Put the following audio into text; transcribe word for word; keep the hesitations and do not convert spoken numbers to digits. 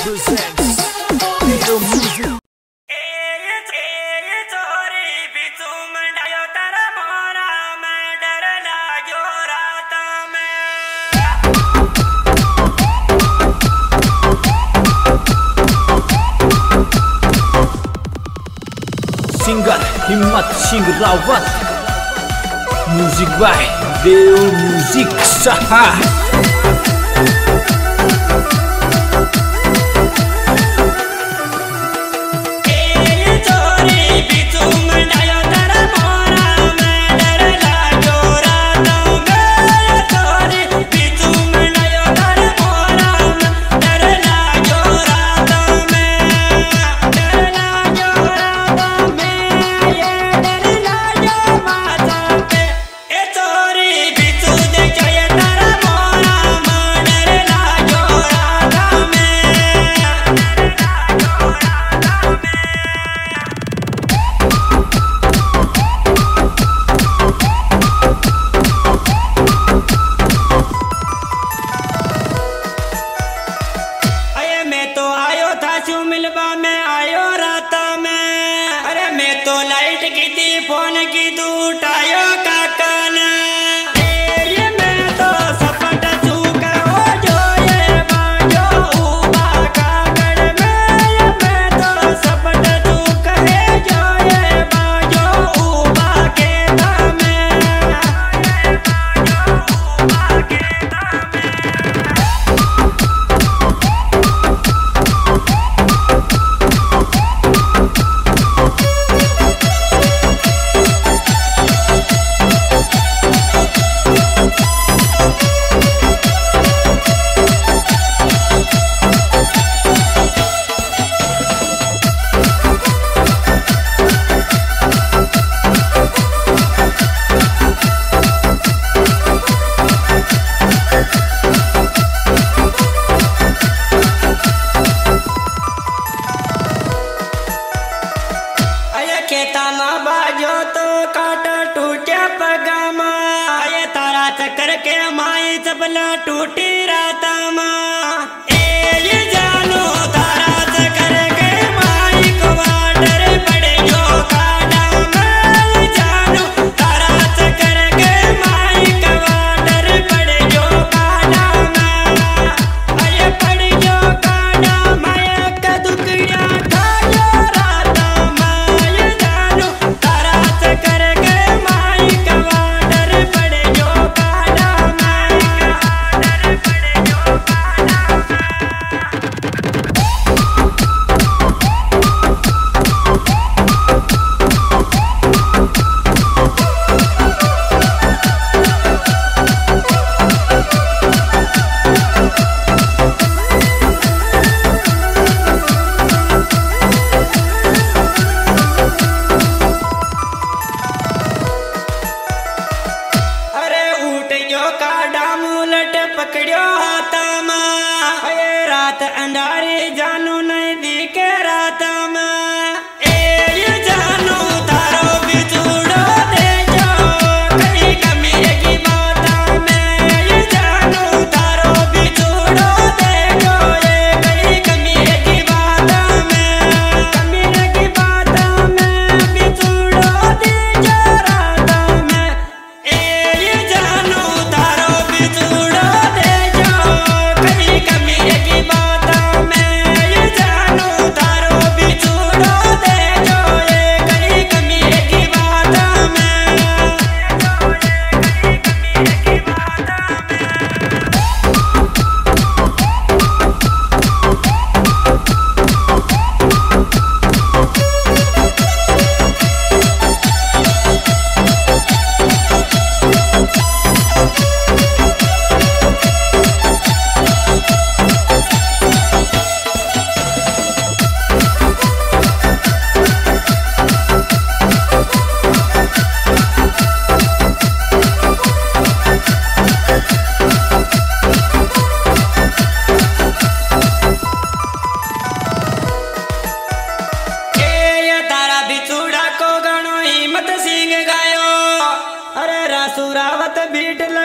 presents Leo Music. Singer Himmat Singh Rawat, music by Leo Music Saha. मिलवा में आयो राता में, अरे मैं तो लाइट की थी फोन की तू उठायो काका ने। ये मैं तो सपट चूका हो जो ये बाजो उबा कागड़ में। मैं तो सपट चूका है जो ये बाजो उबा के दामे। ये बाजो उबा के दामे। बाजो तो काटा टूटा पगामा, ये तारा चक्कर के माई चपला टूटी राता माँ। ए जानो तारा चक्कर के माई को डर पड़े जो काटा मैं। जानो तारा चक्कर के माई को डर पड़े जो काटा मैं। ये पड़ जो काटा माया का दुखड़ा था जो राता माँ। करके माई का डर पड़े जो काटा मैं। डर पड़े जो काटा पकड़ियो हाथा माँ। ये रात अंधारी जानू नहीं दिखे राता माँ। ए जानू तारो बिछुड़ो दे जो कहीं कमी की बाता में। ये जानू तारो बिछुड़ो दे जो ये कहीं कमी की बाता में। कमी की बाता में बिछुड़ो दे जो राता में। ए जानू तारो बिछुड़ो कमी की बात में। ये जानू तारो बिछुड़ो दे जो ये कहीं कमी की बात में। जो ये कहीं कमी की बात सुरावत बीट